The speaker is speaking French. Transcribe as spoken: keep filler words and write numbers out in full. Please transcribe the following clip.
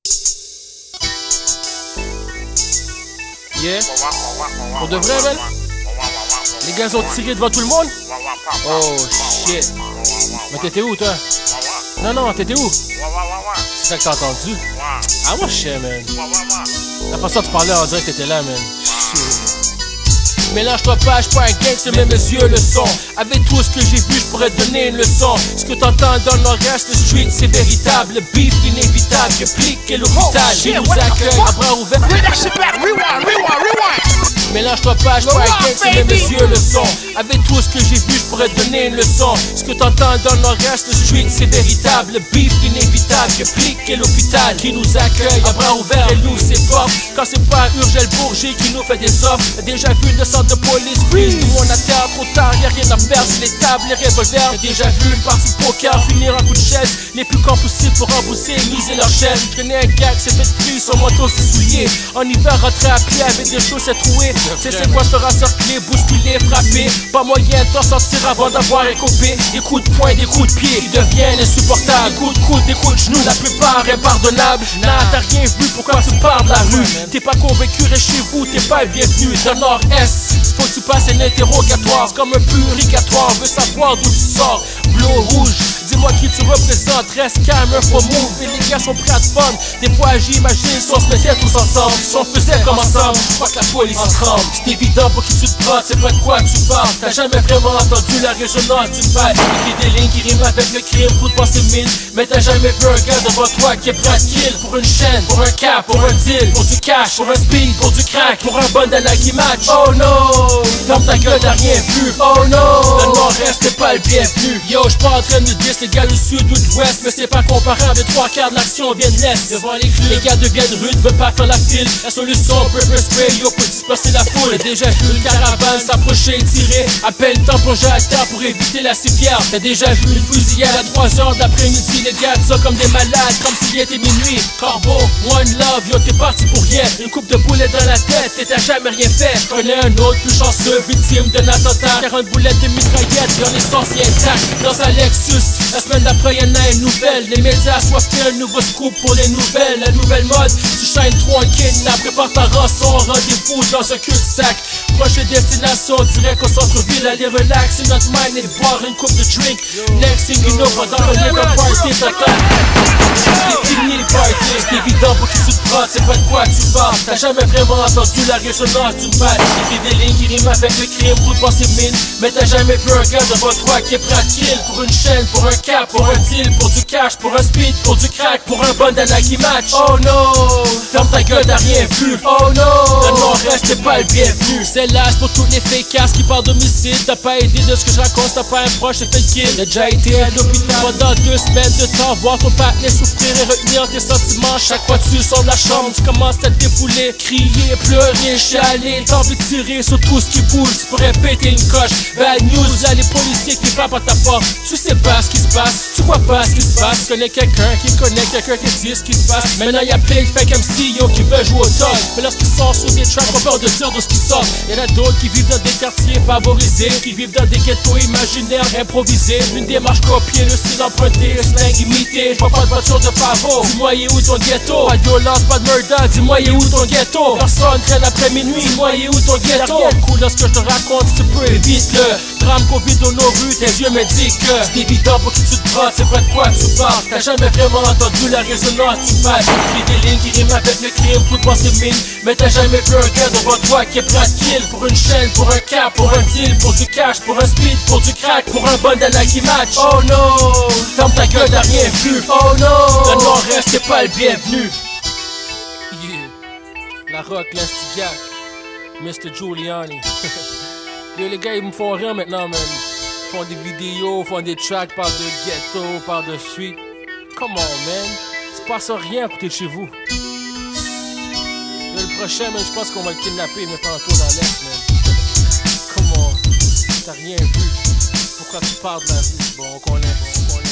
Yeah. Pour de vrai, man? Les gars ont tiré devant tout le monde? Oh shit. Mais t'étais où, toi? Non, non, t'étais où? C'est ça que t'as entendu? Ah, moi, je sais, man. La façon dont tu parlais, on dirait que t'étais là, man. Shit. Mélange-toi pas, j'suis pas un gangster, mais mes yeux le sont. Avec tout ce que j'ai vu, j'pourrais te donner une leçon. Ce que t'entends dans le nord-est, le street, c'est véritable. Le beef inévitable, je plique et l'hôpital. Qui nous accueille à bras ouverts. Mélange-toi pas, j'suis pas un gangster, mais mes yeux le sont. Avec tout ce que j'ai vu, j'pourrais te donner une leçon. Ce que t'entends dans le nord-est, le street, c'est véritable. Le beef inévitable, je plique et l'hôpital. Qui nous accueille à bras ouverts et nous c'est pas. Quand c'est pas Urgel Bourget qui nous fait des offres. Déjà vu le centre de police freeze. Nous on a terre trop tard, y'a rien à faire. C'est les tables, les revolvers. J'ai déjà vu une partie de poker finir en coup de chaise. Les plus compulsifs pour rembourser et miser leur chaîne. Je connais un gars qui s'est fait pris, son manteau s'est souillé. En hiver rentré à pied avec des chaussettes trouées. C'est c'est quoi se fera cercler, bousculer, frapper. Pas moyen de t'en sortir avant d'avoir écopé. Des coups de poing, des coups de pied qui deviennent insupportables. Des coups de coude, des coups de genoux, la plupart impardonnables. Nah, t'as rien vu, pourquoi tu pars de la rue? T'es pas convaincu, reste chez vous, t'es pas le bienvenu. Dans le nord-est, faut que tu passes un interrogatoire. C'est comme un purigatoire, veut savoir d'où tu sors. Bleu, rouge, dis-moi qui tu représentes. Reste calme, un faux move, et les gars sont prêts à te fun. Des fois j'imagine si on se mettait tous ensemble. Si on faisait comme ensemble, je crois que la police en tremble. C'est évident pour qui tu te prends, c'est pas de quoi tu parles. T'as jamais vraiment entendu la résonance du bail. Écris des lignes qui riment avec le crime pour te penser mine. Mais t'as jamais vu un gars devant toi qui est prêt à kill. Pour une chaîne, pour un cap, pour un deal, pour du cash, pour un speed, pour du crack, pour un bandana qui match. Oh no, ferme ta gueule, t'as rien vu. Oh no, le nord-est t'es pas le bienvenu. Yo, j'suis pas en train de dire les gars du sud ou de l'ouest, mais c'est pas comparable. Les trois quarts de l'action viennent de l'est. Devant les clubs, les gars deviennent rudes, veulent pas faire la file. La solution, pepper spray, yo, peut disperser la foule. T'as déjà vu une caravane s'approcher et tirer. À peine temps plongé à terre pour éviter la civière. T'as déjà vu une fusillade à trois heures d'après-midi. Les gars ça comme des malades, comme s'il était minuit. Corbeau, one love, yo, t'es parti pour rien. Une coupe de boulettes dans la tête, et t'as jamais rien fait. J'connais un autre plus chanceux, victime d'un attentat. quarante boulettes de mitraillette, y'en est sorti intact. Dans un Lexus, la semaine d'après y'en a une nouvelle. Les médias soifés, un nouveau scoop pour les nouvelles. La nouvelle mode, tu shines trop en kidnap. Prépare ta rançon, rendez-vous dans un cul-de-sac. Prochaine destination, direct au centre-ville. Aller relaxer notre mind et boire une coupe de drink. Next thing you know, pendant le live party, t'attends. C'est fini le party. C'est évident pour qui tu te prends, c'est pas de quoi tu parles. T'as jamais vraiment entendu la résonance d'une balle. Écris des lignes qui riment avec le crime pour te penser mine. Mais t'as jamais vu un gars devant toi qui est prêt à kill. Pour une chaîne, pour un cap, pour un deal, pour du cash, pour un speed, pour du crack, pour un bandana qui match. Oh no, ferme ta gueule, t'as rien vu. Oh no, le nord-est t'es pas le bienvenu. C'est là pour tous les fakers qui parlent d'homicide. T'as pas aidé de ce que je raconte, t'as pas un proche, c'est fait kill. T'as déjà été à l'hôpital pendant deux semaines de temps. Voir ton partenaire souffrir et retenir tes sentiments. Chaque fois que tu sors de la chambre, tu commences à te défouler. Crier, pleurer, chialer, t'as envie de tirer sur tout ce qui bouge. Tu pourrais péter une coche. Bad news, y'a les policiers qui frappent à ta porte. Tu sais pas ce qui se passe, tu vois pas ce qui se passe. Tu connais quelqu'un qui connaît quelqu'un qui dit ce qui se passe. Maintenant y'a plein de fake M C yo, qui veulent jouer au dog. Mais lorsqu'ils sortent sur des tracks, on peur de dire de ce qui sort. Y'en a d'autres qui vivent dans des quartiers favorisés, qui vivent dans des ghettos imaginaires improvisés. Une démarche copiée, le style emprunté, le slang imité. J'vois pas de voiture de favor. Dis-moi y'a où ton ghetto? Pas de violence, pas de murder. Dis-moi y'a où ton ghetto? Personne traîne après minuit. Dis-moi y'a où ton ghetto? Y'a rien de cool dans ce que je te raconte, tu peux évite-le. Drame qu'on vit dans nos rues, tes yeux m'indiquent que c'est évident pour qui tu te prends, c'est pas de quoi tu parles. T'as jamais vraiment entendu la résonance du mal. Écris des lignes qui riment avec le crime pour te penser mine. Mais t'as jamais vu un gars devant toi qui est prêt à kill. Pour une chaîne, pour un cap, pour un deal, pour du cash, pour un speed, pour du crack, pour un bandana qui match. Oh no, ferme ta gueule, t'as rien vu. Oh no, le nord-est t'es pas le bienvenu. Yeah, la rock, l'instigac, mister Giuliani. Yo, les gars, ils me font rien maintenant, man. Ils font des vidéos, font des tracks, parlent de ghetto, parlent de street. Come on, man. Il se passe rien à côté de chez vous. Yo, le prochain, man, je pense qu'on va le kidnapper et me faire un tour dans l'est, man. Come on. T'as rien vu. Pourquoi tu parles de la vie? Bon, on connaît, on connaît.